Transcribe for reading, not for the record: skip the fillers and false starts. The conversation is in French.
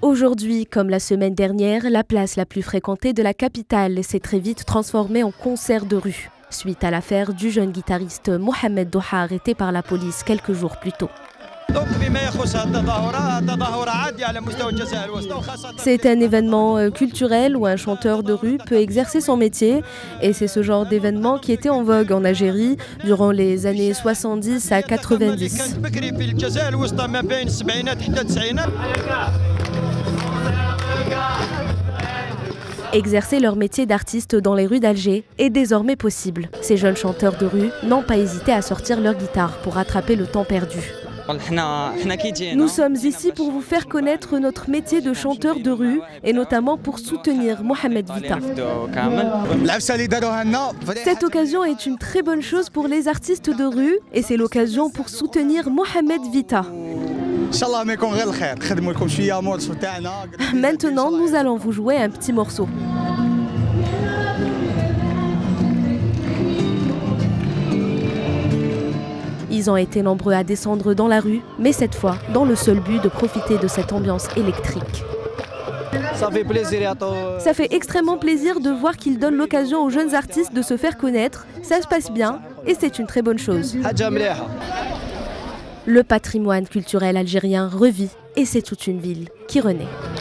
Aujourd'hui, comme la semaine dernière, la place la plus fréquentée de la capitale s'est très vite transformée en concert de rue, suite à l'affaire du jeune guitariste Mohamed Doha arrêté par la police quelques jours plus tôt. C'est un événement culturel où un chanteur de rue peut exercer son métier et c'est ce genre d'événement qui était en vogue en Algérie durant les années 70 à 90. Exercer leur métier d'artiste dans les rues d'Alger est désormais possible. Ces jeunes chanteurs de rue n'ont pas hésité à sortir leur guitare pour rattraper le temps perdu. Nous sommes ici pour vous faire connaître notre métier de chanteur de rue et notamment pour soutenir Mohamed Vita. Cette occasion est une très bonne chose pour les artistes de rue et c'est l'occasion pour soutenir Mohamed Vita. Maintenant, nous allons vous jouer un petit morceau. Ils ont été nombreux à descendre dans la rue, mais cette fois, dans le seul but de profiter de cette ambiance électrique. Ça fait extrêmement plaisir de voir qu'ils donnent l'occasion aux jeunes artistes de se faire connaître. Ça se passe bien et c'est une très bonne chose. Le patrimoine culturel algérien revit et c'est toute une ville qui renaît.